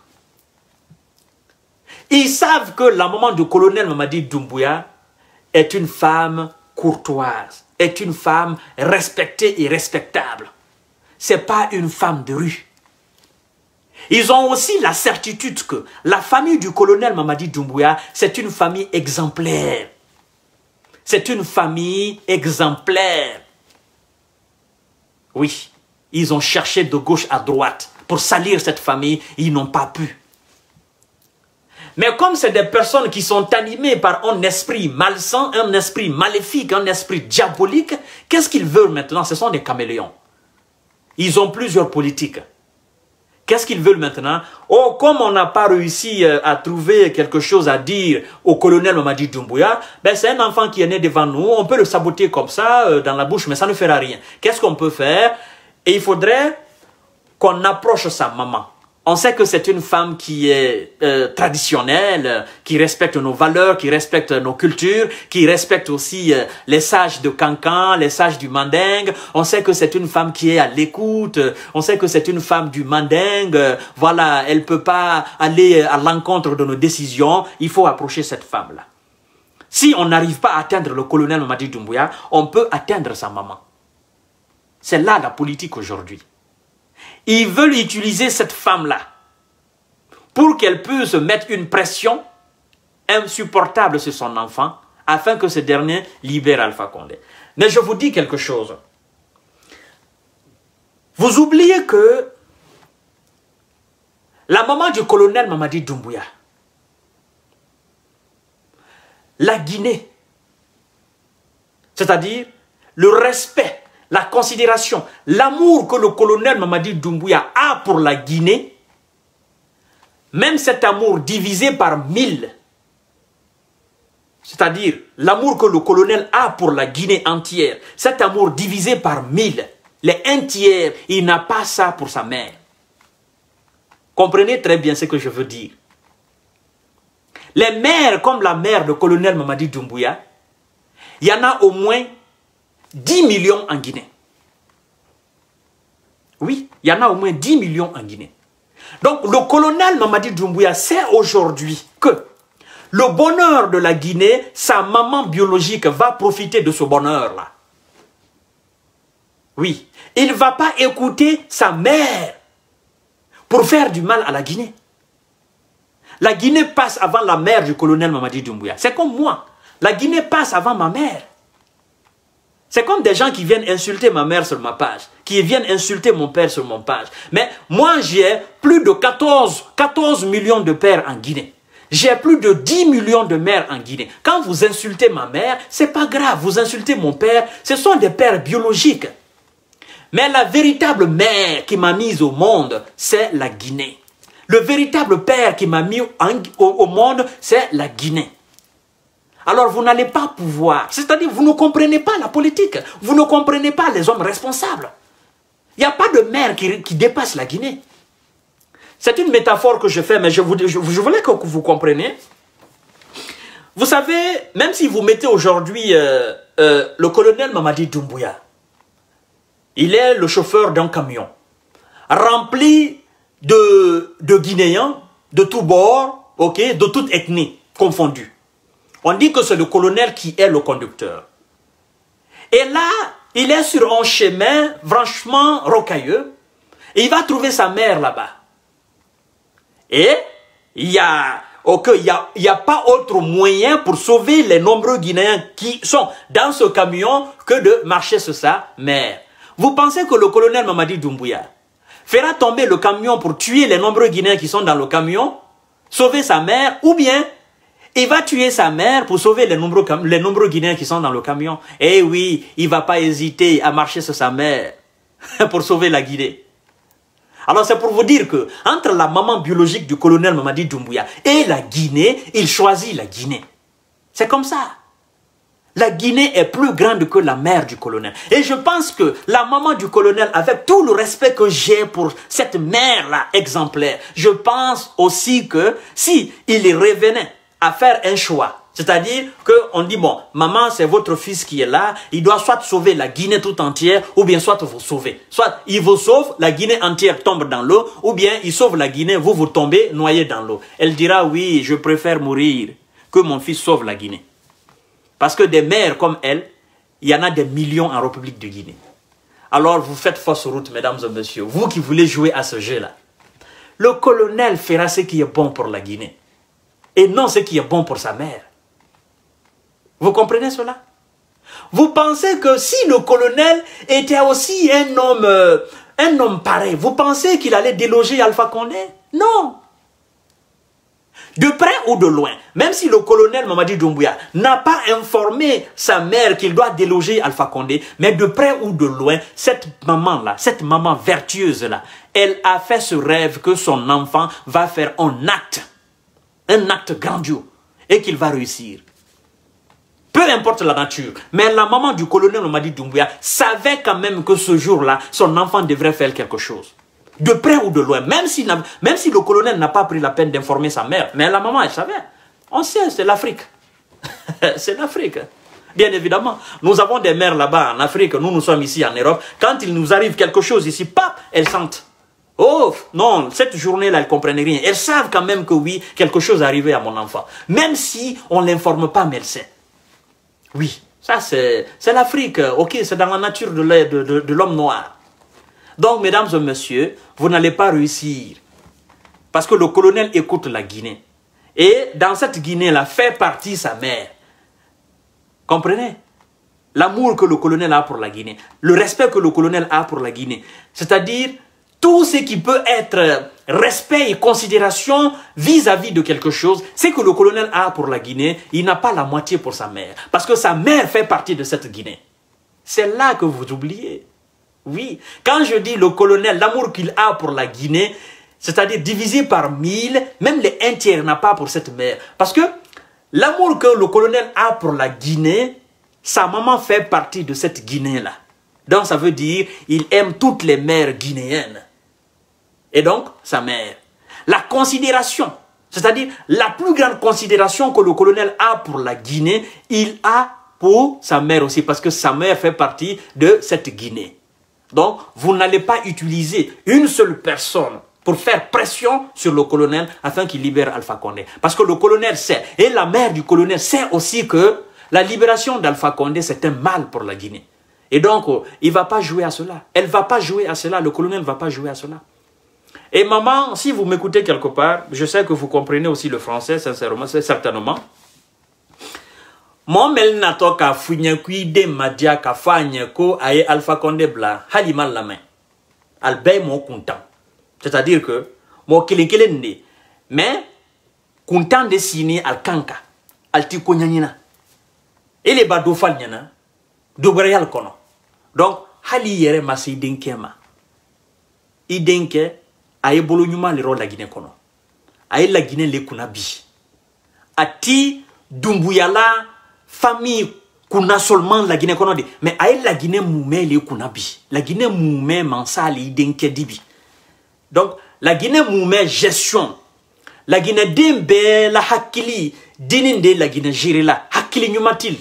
Ils savent que la maman du colonel Mamadi Doumbouya est une femme courtoise, est une femme respectée et respectable. Ce n'est pas une femme de rue. Ils ont aussi la certitude que la famille du colonel Mamadi Doumbouya, c'est une famille exemplaire. C'est une famille exemplaire. Oui, ils ont cherché de gauche à droite pour salir cette famille, ils n'ont pas pu. Mais comme c'est des personnes qui sont animées par un esprit malsain, un esprit maléfique, un esprit diabolique, qu'est-ce qu'ils veulent maintenant? Ce sont des caméléons. Ils ont plusieurs politiques. Qu'est-ce qu'ils veulent maintenant? Oh, comme on n'a pas réussi à trouver quelque chose à dire au colonel Mamadi Doumbouya, ben c'est un enfant qui est né devant nous, on peut le saboter comme ça, euh, dans la bouche, mais ça ne fera rien. Qu'est-ce qu'on peut faire? Et il faudrait qu'on approche sa maman. On sait que c'est une femme qui est euh, traditionnelle, qui respecte nos valeurs, qui respecte nos cultures, qui respecte aussi euh, les sages de Cancan, les sages du Mandingue. On sait que c'est une femme qui est à l'écoute. On sait que c'est une femme du Mandingue. Voilà, elle peut pas aller à l'encontre de nos décisions. Il faut approcher cette femme-là. Si on n'arrive pas à atteindre le colonel Mamadi Doumbouya, on peut atteindre sa maman. C'est là la politique aujourd'hui. Ils veulent utiliser cette femme-là pour qu'elle puisse mettre une pression insupportable sur son enfant afin que ce dernier libère Alpha Condé. Mais je vous dis quelque chose. Vous oubliez que la maman du colonel Mamadi Doumbouya, la Guinée, c'est-à-dire le respect, la considération, l'amour que le colonel Mamadi Doumbouya a pour la Guinée, même cet amour divisé par mille, c'est-à-dire l'amour que le colonel a pour la Guinée entière, cet amour divisé par mille, les un tiers, il n'a pas ça pour sa mère. Comprenez très bien ce que je veux dire. Les mères comme la mère du colonel Mamadi Doumbouya, il y en a au moins dix millions en Guinée. Oui, il y en a au moins dix millions en Guinée. Donc, le colonel Mamadi Doumbouya sait aujourd'hui que le bonheur de la Guinée, sa maman biologique va profiter de ce bonheur-là. Oui, il ne va pas écouter sa mère pour faire du mal à la Guinée. La Guinée passe avant la mère du colonel Mamadi Doumbouya. C'est comme moi. La Guinée passe avant ma mère. C'est comme des gens qui viennent insulter ma mère sur ma page, qui viennent insulter mon père sur mon page. Mais moi, j'ai plus de quatorze millions de pères en Guinée. J'ai plus de dix millions de mères en Guinée. Quand vous insultez ma mère, c'est pas grave. Vous insultez mon père, ce sont des pères biologiques. Mais la véritable mère qui m'a mise au monde, c'est la Guinée. Le véritable père qui m'a mis au, au monde, c'est la Guinée. Alors vous n'allez pas pouvoir, c'est-à-dire vous ne comprenez pas la politique, vous ne comprenez pas les hommes responsables. Il n'y a pas de mère qui, qui dépasse la Guinée. C'est une métaphore que je fais, mais je, vous, je, je voulais que vous compreniez. Vous savez, même si vous mettez aujourd'hui euh, euh, le colonel Mamadi Doumbouya, il est le chauffeur d'un camion rempli de, de Guinéens, de tous bords, okay, de toute ethnie confondue. On dit que c'est le colonel qui est le conducteur. Et là, il est sur un chemin franchement rocailleux. Et il va trouver sa mère là-bas. Et il n'y a, okay, il y a, il y a pas autre moyen pour sauver les nombreux Guinéens qui sont dans ce camion que de marcher sur sa mère. Vous pensez que le colonel Mamadi Doumbouya fera tomber le camion pour tuer les nombreux Guinéens qui sont dans le camion, sauver sa mère, ou bien il va tuer sa mère pour sauver les nombreux, les nombreux Guinéens qui sont dans le camion? Eh oui, il ne va pas hésiter à marcher sur sa mère pour sauver la Guinée. Alors c'est pour vous dire que entre la maman biologique du colonel Mamadi Doumbouya et la Guinée, il choisit la Guinée. C'est comme ça. La Guinée est plus grande que la mère du colonel. Et je pense que la maman du colonel, avec tout le respect que j'ai pour cette mère-là exemplaire, je pense aussi que si il revenait à faire un choix, c'est-à-dire qu'on dit, bon, maman, c'est votre fils qui est là, il doit soit sauver la Guinée tout entière, ou bien soit vous sauver. Soit il vous sauve, la Guinée entière tombe dans l'eau, ou bien il sauve la Guinée, vous vous tombez noyé dans l'eau. Elle dira, oui, je préfère mourir que mon fils sauve la Guinée. Parce que des mères comme elle, il y en a des millions en République de Guinée. Alors vous faites fausse route, mesdames et messieurs, vous qui voulez jouer à ce jeu-là. Le colonel fera ce qui est bon pour la Guinée, et non ce qui est bon pour sa mère. Vous comprenez cela? Vous pensez que si le colonel était aussi un homme, euh, un homme pareil, vous pensez qu'il allait déloger Alpha Condé? Non. De près ou de loin, même si le colonel Mamadi Doumbouya n'a pas informé sa mère qu'il doit déloger Alpha Condé, mais de près ou de loin, cette maman-là, cette maman vertueuse-là, elle a fait ce rêve que son enfant va faire un acte, un acte grandiose, et qu'il va réussir. Peu importe la nature, mais la maman du colonel Mamadi Doumbouya savait quand même que ce jour-là, son enfant devrait faire quelque chose. De près ou de loin. Même si, même si le colonel n'a pas pris la peine d'informer sa mère. Mais la maman, elle savait. On sait, c'est l'Afrique. C'est l'Afrique. Bien évidemment. Nous avons des mères là-bas en Afrique. Nous, nous sommes ici en Europe. Quand il nous arrive quelque chose ici, pap, elles sentent. Oh, non, cette journée-là, elles ne comprennent rien. Elles savent quand même que oui, quelque chose est arrivé à mon enfant. Même si on ne l'informe pas, mais elle sait. Oui, ça c'est l'Afrique. Ok, c'est dans la nature de l'homme de, de, de noir. Donc, mesdames et messieurs, vous n'allez pas réussir. Parce que le colonel écoute la Guinée. Et dans cette Guinée-là, fait partie sa mère. Comprenez? L'amour que le colonel a pour la Guinée. Le respect que le colonel a pour la Guinée. C'est-à-dire, tout ce qui peut être respect et considération vis-à-vis de quelque chose, c'est que le colonel a pour la Guinée, il n'a pas la moitié pour sa mère. Parce que sa mère fait partie de cette Guinée. C'est là que vous oubliez. Oui, quand je dis le colonel, l'amour qu'il a pour la Guinée, c'est-à-dire divisé par mille, même les un tiers n'a pas pour cette mère. Parce que l'amour que le colonel a pour la Guinée, sa maman fait partie de cette Guinée-là. Donc ça veut dire il aime toutes les mères guinéennes. Et donc, sa mère. La considération, c'est-à-dire la plus grande considération que le colonel a pour la Guinée, il a pour sa mère aussi, parce que sa mère fait partie de cette Guinée. Donc, vous n'allez pas utiliser une seule personne pour faire pression sur le colonel afin qu'il libère Alpha Condé. Parce que le colonel sait, et la mère du colonel sait aussi que la libération d'Alpha Condé, c'est un mal pour la Guinée. Et donc, il ne va pas jouer à cela. Elle ne va pas jouer à cela, le colonel ne va pas jouer à cela. Et maman, si vous m'écoutez quelque part, je sais que vous comprenez aussi le français, sincèrement, c'est certainement. Mon mel nato ka funya kuide madia ka fanya ko aye Alpha Condé bla halimal la main. Albay mon content. C'est-à-dire que mon kele ne mais content de signer al kanka al ti ko nyanyina. Et les bado fal nyana do brayal kono. Donc hali yere masi denkema. I denke aye bolo nyuma le rôle la Guinée kono. Aye la Guinée le kunabi. Ati dumbuyala famille kuna seulement la Guinée kono de. Mais aye la Guinée moumé le kunabi. La Guinée moumé mansali i denke dibi. Donc la Guinée moumé gestion. La Guinée dembe la hakili dininde la Guinée géré la hakili nyumatil.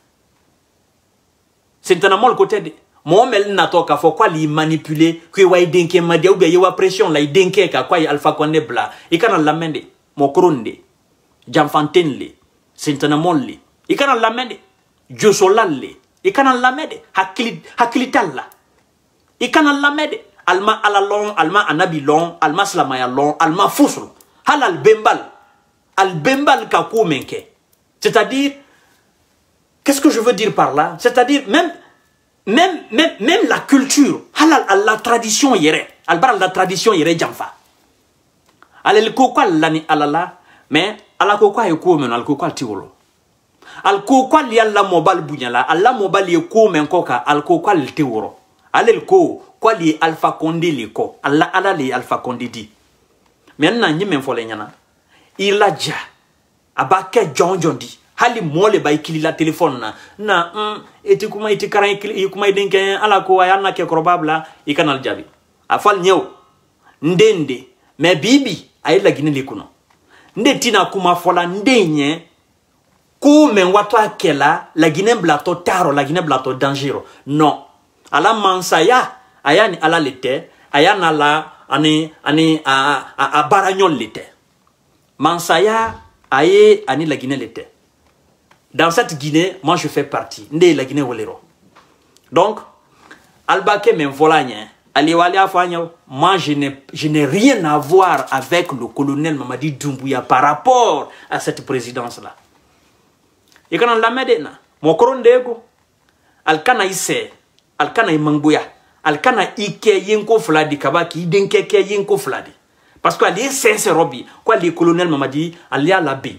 C'est un le côté de mon mel nato ka fo quoi li manipuler que way denke madia ou bien yewa pression la denke ka quoi Alpha Condé bla e kana la mende mo kronde jamfanten le sentana molle e kana la mende josolalle e kana la mende hakili hakilitalla e kana la mende alma alalon alma anabi long alma slamaya long alma fusro halal bembal al bembal ka ko menke. C'est-à-dire, qu'est-ce que je veux dire par là? C'est-à-dire même Même, même, même la culture, la tradition yere, la tradition yere jamfa. Ale le kokwa lani alala, mais ala kokwa yeko men al kokwa tiwolo. Al kokwa li alla mobile bunyala, alla mobile yeko men koka al kokwa li tiworo. Ale le ko kwa li Alpha Condé li ko, alla ala li Alpha Condé di. Maintenant nyi men fole nyana. Il a ja abake John John di. Hali mole ba ikili la téléphone na na mm, eti kuma eti karan ikili kuma denke ala ko ayana ke probable i kanal jabi afal nyew ndende me bibi ay la Guinée likuno ndetina kuma fola ndenye ko men wato akela la Guinée blato taro la Guinée blato dangereux non ala mansaya ayani ala lete ayana la ani ani a a, a baragnon lete mansaya aye ani la Guinée lete. Dans cette Guinée, moi je fais partie. Ndé la Guinée wolero. Donc, albake men volanya. Aliwali afanya. Moi je n'ai je n'ai rien à voir avec le colonel Mamadi Doumbouya par rapport à cette présidence là. Et quand on l'a medena, mon korondego, alkana isse, alkana imangbuya, alkana ike yenko fladi kabaki denke ke yenko fladi. Parce que ali c'est robi, quoi le colonel Mamadi alia labi.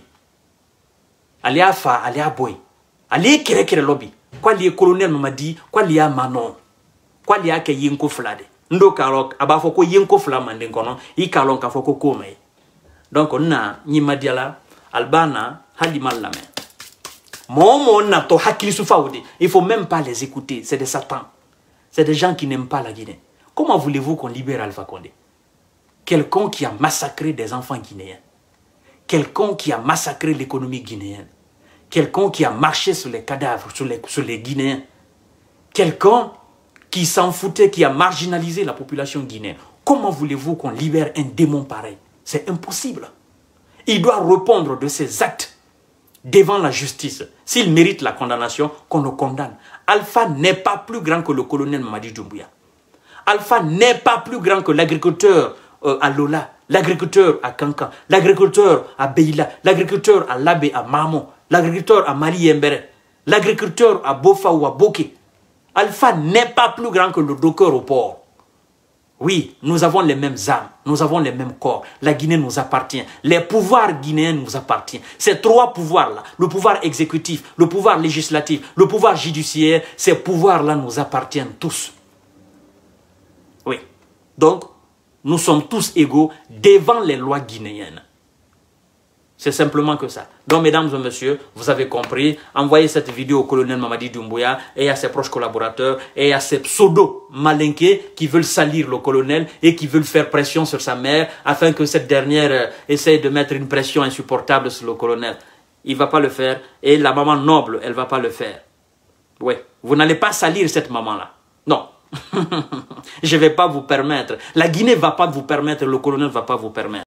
Alia fa, alia boy. Alia kere kere lobby. Quoi li colonel Mamadi, quoi li a manon. Quoi li a ke yenko flade. Ndo karok, abafoko yenko flamande kono, i kalon ka foko kome. Donc on a ni madiala, albana, halimal la main. Mon na to hakili soufaoudi. Il faut même pas les écouter, c'est des satans. C'est des gens qui n'aiment pas la Guinée. Comment voulez-vous qu'on libère Alpha Condé? quelqu'un qui a massacré des enfants guinéens, quelqu'un qui a massacré l'économie guinéenne, quelqu'un qui a marché sur les cadavres, sur les, sur les Guinéens, quelqu'un qui s'en foutait, qui a marginalisé la population guinéenne. Comment voulez-vous qu'on libère un démon pareil? C'est impossible. Il doit répondre de ses actes devant la justice. S'il mérite la condamnation, qu'on le condamne. Alpha n'est pas plus grand que le colonel Mamadi Doumbouya. Alpha n'est pas plus grand que l'agriculteur euh, à Lola, l'agriculteur à Kankan, l'agriculteur à Beila, l'agriculteur à Labé, à Mamo, l'agriculteur à Mali Embere, l'agriculteur à Bofa ou à Boké. Alpha n'est pas plus grand que le docker au port. Oui, nous avons les mêmes âmes, nous avons les mêmes corps. La Guinée nous appartient. Les pouvoirs guinéens nous appartiennent. Ces trois pouvoirs-là, le pouvoir exécutif, le pouvoir législatif, le pouvoir judiciaire, ces pouvoirs-là nous appartiennent tous. Oui. Donc, nous sommes tous égaux devant les lois guinéennes. C'est simplement que ça. Donc, mesdames et messieurs, vous avez compris. Envoyez cette vidéo au colonel Mamadi Doumbouya et à ses proches collaborateurs et à ces pseudo-malinqués qui veulent salir le colonel et qui veulent faire pression sur sa mère afin que cette dernière euh, essaye de mettre une pression insupportable sur le colonel. Il ne va pas le faire et la maman noble, elle ne va pas le faire. Oui, vous n'allez pas salir cette maman-là. Non. Je ne vais pas vous permettre. La Guinée ne va pas vous permettre, le colonel ne va pas vous permettre.